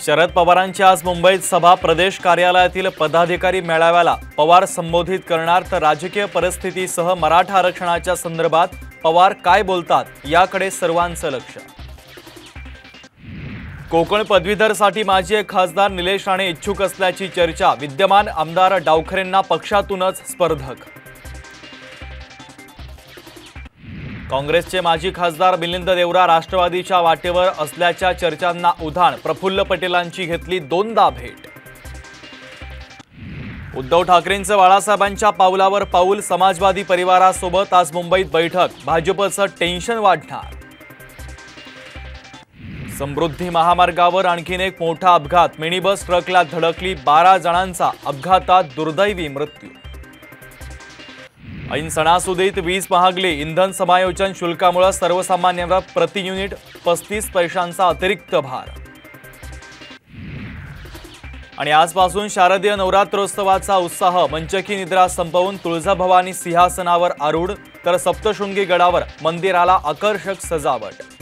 शरद पवारांची आज मुंबईत सभा। प्रदेश कार्यालयातील पदाधिकारी मेळाव्याला पवार संबोधित करणार, तर राजकीय परिस्थितीसह मराठा आरक्षणाच्या संदर्भात पवार काय बोलतात याकडे सर्वांचं लक्ष। कोकण पदवीधरसाठी माजी खासदार निलेश राणे इच्छुक असल्याची चर्चा। विद्यमान आमदार डावखरेंना पक्षातूनच स्पर्धक। काँग्रेसचे माजी खासदार मिलिंद देवरा राष्ट्रवादीच्या वाटेवर असल्याच्या चर्चांना उधाण। प्रफुल्ल पटेलांची घेतली दोनदा भेट। उद्धव ठाकरेंचं बाळासाहेबांच्या पावलावर पाऊल। समाजवादी परिवारासोबत आज मुंबईत बैठक। भाजपचं टेन्शन वाढणार। समृद्धी महामार्गावर आणखीन एक मोठा अपघात। मिनी बस ट्रकला धडकली। 12 जणांचा अपघातात दुर्दैवी मृत्यू। ऐन सणासुदीत वीज महागली। इंधन समायोजन शुल्कामुळे सर्वसामान्यांवर प्रति युनिट 35 पैशांचा अतिरिक्त भार। आणि आजपासून शारदीय नवरात्रोत्सवाचा उत्साह। मंचकी निद्रा संपवून तुळजाभवानी सिंहासनावर आरूढ, तर सप्तशृंगी गडावर मंदिराला आकर्षक सजावट।